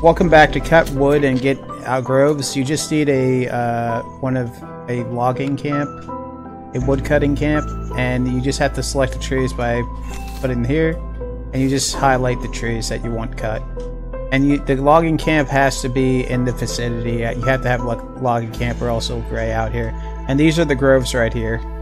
Welcome back to cut wood and get groves. You just need a a logging camp, a wood cutting camp, and you just have to select the trees by putting here, and you just highlight the trees that you want cut. And the logging camp has to be in the vicinity. You have to have like logging camp or else it'll gray out here. And these are the groves right here.